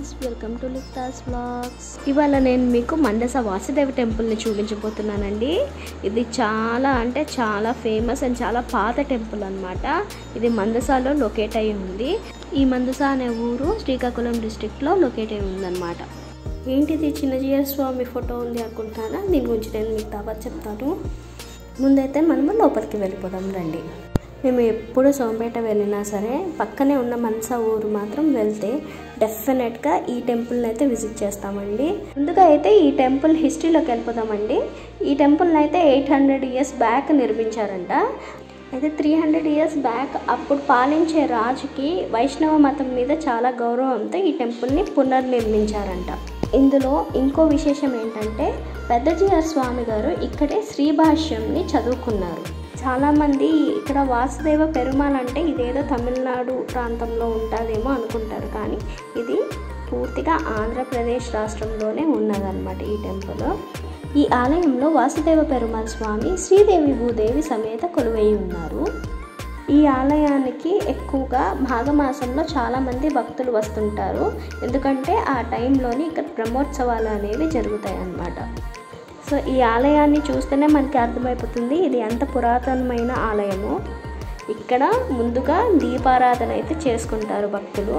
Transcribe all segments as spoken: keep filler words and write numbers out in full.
Friends, welcome to Liptha's vlogs. ఇవాళ నేను మీకు మందస వాసుదేవ టెంపుల్ని చూపించబోతున్నానండి. ఇది చాలా అంటే చాలా ఫేమస్ అండ్ చాలా పాత టెంపుల్ అనమాట. ఇది మందసాలో లొకేట్ అయి ఉంది. ఈ మందస అనే ఊరు శ్రీకాకుళం డిస్ట్రిక్ట్లో లొకేట్ అయి ఉందన్నమాట. ఏంటిది చిన్నజీయ స్వామి ఫోటో ఉంది అనుకుంటారా? దీని గురించి నేను మీకు తర్వాత చెప్తాను. ముందైతే మనము లోపలికి వెళ్ళిపోదాం రండి. మేము ఎప్పుడు సోంపేట వెళ్ళినా సరే పక్కనే ఉన్న మందస ఊరు మాత్రం వెళ్తే డెఫినెట్గా ఈ టెంపుల్ని అయితే విజిట్ చేస్తామండి. ముందుగా అయితే ఈ టెంపుల్ హిస్టరీలోకి వెళ్ళిపోదామండి. ఈ టెంపుల్ని అయితే ఎయిట్ హండ్రెడ్ ఇయర్స్ బ్యాక్ నిర్మించారంట. అయితే త్రీ హండ్రెడ్ ఇయర్స్ బ్యాక్ అప్పుడు పాలించే రాజుకి వైష్ణవ మతం మీద చాలా గౌరవంతో ఈ టెంపుల్ని పునర్నిర్మించారంట. ఇందులో ఇంకో విశేషం ఏంటంటే పెద్దజీఆర్ స్వామి గారు ఇక్కడే శ్రీభాష్యంని చదువుకున్నారు. చాలామంది ఇక్కడ వాసుదేవ పెరుమాల్ అంటే ఇదేదో తమిళనాడు ప్రాంతంలో ఉంటుందేమో అనుకుంటారు, కానీ ఇది పూర్తిగా ఆంధ్రప్రదేశ్ రాష్ట్రంలోనే ఉన్నదన్నమాట ఈ టెంపుల్. ఈ ఆలయంలో వాసుదేవ పెరుమాల్ స్వామి శ్రీదేవి భూదేవి సమేత కొలువై ఉన్నారు. ఈ ఆలయానికి ఎక్కువగా మాఘమాసంలో చాలామంది భక్తులు వస్తుంటారు, ఎందుకంటే ఆ టైంలోని ఇక్కడ బ్రహ్మోత్సవాలు అనేవి జరుగుతాయి అన్నమాట. సో ఈ ఆలయాన్ని చూస్తేనే మనకి అర్థమైపోతుంది ఇది ఎంత పురాతనమైన ఆలయము. ఇక్కడ ముందుగా దీపారాధన అయితే చేసుకుంటారు భక్తులు.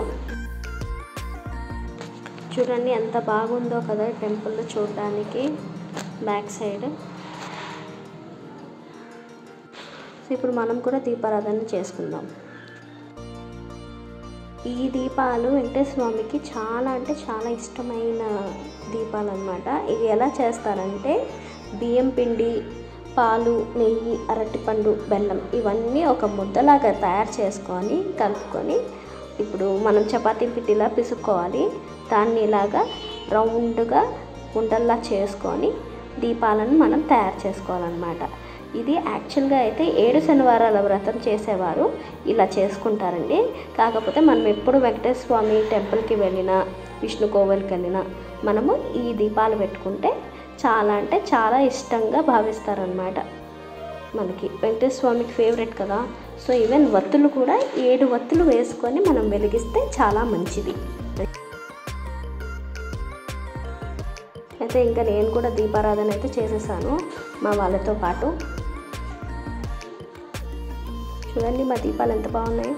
చూడండి ఎంత బాగుందో కదా టెంపుల్ చూడడానికి బ్యాక్ సైడ్. సో ఇప్పుడు మనం కూడా దీపారాధన చేసుకుందాం. ఈ దీపాలు వెంకటేశ్వర స్వామికి చాలా అంటే చాలా ఇష్టమైన దీపాలు అన్నమాట. ఇవి ఎలా చేస్తారంటే బియ్యం పిండి, పాలు, నెయ్యి, అరటిపండు, బెల్లం ఇవన్నీ ఒక ముద్దలాగా తయారు చేసుకొని కలుపుకొని ఇప్పుడు మనం చపాతీ పిండిలా పిసుక్కోవాలి. దాన్ని ఇలాగా రౌండ్గా ఉండల్లా చేసుకొని దీపాలను మనం తయారు చేసుకోవాలన్నమాట. ఇది యాక్చువల్గా అయితే ఏడు శనివారాల వ్రతం చేసేవారు ఇలా చేసుకుంటారండి. కాకపోతే మనం ఎప్పుడు వెంకటేశ్వర స్వామి టెంపుల్కి వెళ్ళినా విష్ణు కోవెల్కి వెళ్ళినా మనము ఈ దీపాలు పెట్టుకుంటే చాలా అంటే చాలా ఇష్టంగా భావిస్తారనమాట. మనకి వెంకటేశ్వర స్వామికి ఫేవరెట్ కదా. సో ఈవెన్ వత్తులు కూడా ఏడు వత్తులు వేసుకొని మనం వెలిగిస్తే చాలా మంచిది. అయితే ఇంకా నేను కూడా దీపారాధన అయితే చేసేసాను మా వాళ్ళతో పాటు. చూడండి మా దీపాలు ఎంత బాగున్నాయో.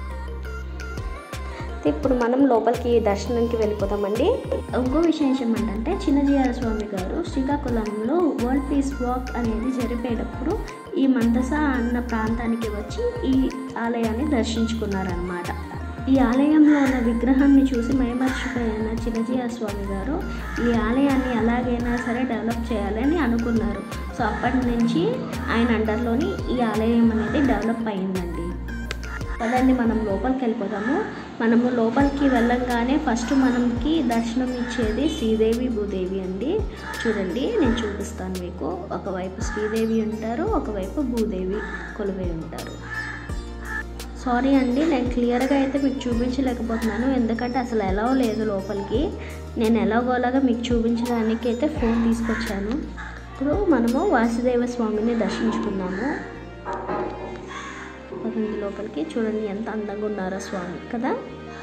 ఇప్పుడు మనం లోపలికి దర్శనానికి వెళ్ళిపోతామండి. ఇంకో విశేషం ఏంటంటే చిన్నజీఆర్ స్వామి గారు శ్రీకాకుళంలో వరల్డ్ పీస్ వాక్ అనేది జరిపేటప్పుడు ఈ మందస అన్న ప్రాంతానికి వచ్చి ఈ ఆలయాన్ని దర్శించుకున్నారనమాట. ఈ ఆలయంలో ఉన్న విగ్రహాన్ని చూసి మైమర్చిపోయిన చిన్నజీఆర్ స్వామి గారు ఈ ఆలయాన్ని ఎలాగైనా సరే డెవలప్ చేయాలని అనుకున్నారు. సో అప్పటి నుంచి ఆయన అండర్లోని ఈ ఆలయం అనేది డెవలప్ అయ్యిందండి. కదండి మనం లోపలికి వెళ్ళిపోతాము. మనము లోపలికి వెళ్ళంగానే ఫస్ట్ మనకి దర్శనం ఇచ్చేది శ్రీదేవి భూదేవి అండి. చూడండి నేను చూపిస్తాను మీకు. ఒకవైపు శ్రీదేవి ఉంటారు, ఒకవైపు భూదేవి కొలువై ఉంటారు. సారీ అండి నేను క్లియర్గా అయితే మీకు చూపించలేకపోతున్నాను, ఎందుకంటే అసలు ఎలా లేదు లోపలికి. నేను ఎలాగోలాగా మీకు చూపించడానికి అయితే ఫోన్ తీసుకొచ్చాను. ఇప్పుడు మనము వాసుదేవ స్వామిని దర్శించుకున్నాము. పదండి లోపలికి. చూడండి ఎంత అందంగా ఉన్నారో స్వామి కదా.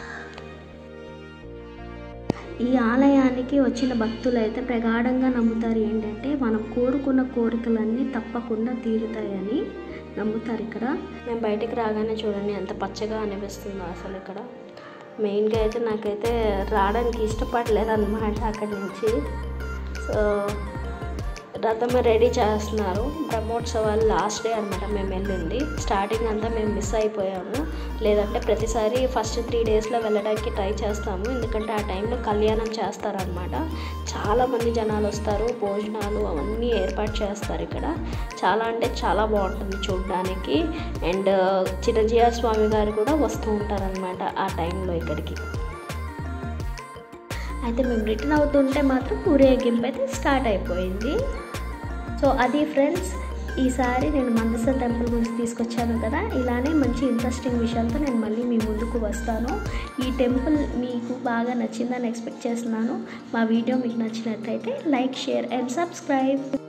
ఈ ఆలయానికి వచ్చిన భక్తులు అయితే ప్రగాఢంగా నమ్ముతారు ఏంటంటే మనం కోరుకున్న కోరికలన్నీ తప్పకుండా తీరుతాయని నమ్ముతారు ఇక్కడ. మేము బయటికి రాగానే చూడండి ఎంత పచ్చగా అనిపిస్తుందో అసలు ఇక్కడ. మెయిన్గా అయితే నాకైతే రావడానికి ఇష్టపడలేదు అన్నమాట అక్కడి నుంచి. సో రథం రెడీ చేస్తున్నారు. బ్రహ్మోత్సవాలు లాస్ట్ డే అనమాట మేము వెళ్ళింది. స్టార్టింగ్ అంతా మేము మిస్ అయిపోయాము. లేదంటే ప్రతిసారి ఫస్ట్ త్రీ డేస్లో వెళ్ళడానికి ట్రై చేస్తాము, ఎందుకంటే ఆ టైంలో కళ్యాణం చేస్తారనమాట. చాలామంది జనాలు వస్తారు, భోజనాలు అవన్నీ ఏర్పాటు చేస్తారు ఇక్కడ. చాలా అంటే చాలా బాగుంటుంది చూడడానికి. అండ్ చిన్నజీఆర్ స్వామి గారు కూడా వస్తూ ఉంటారనమాట ఆ టైంలో ఇక్కడికి. అయితే మేము రిటర్న్ అవుతుంటే మాత్రం ఊరేగింపు అయితే స్టార్ట్ అయిపోయింది. సో అది ఫ్రెండ్స్, ఈసారి నేను మందస టెంపుల్ గురించి తీసుకొచ్చాను కదా. ఇలానే మంచి ఇంట్రెస్టింగ్ విషయాలతో నేను మళ్ళీ మీ ముందుకు వస్తాను. ఈ టెంపుల్ మీకు బాగా నచ్చిందని ఎక్స్పెక్ట్ చేస్తున్నాను. మా వీడియో మీకు నచ్చినట్లయితే లైక్, షేర్ అండ్ సబ్స్క్రైబ్.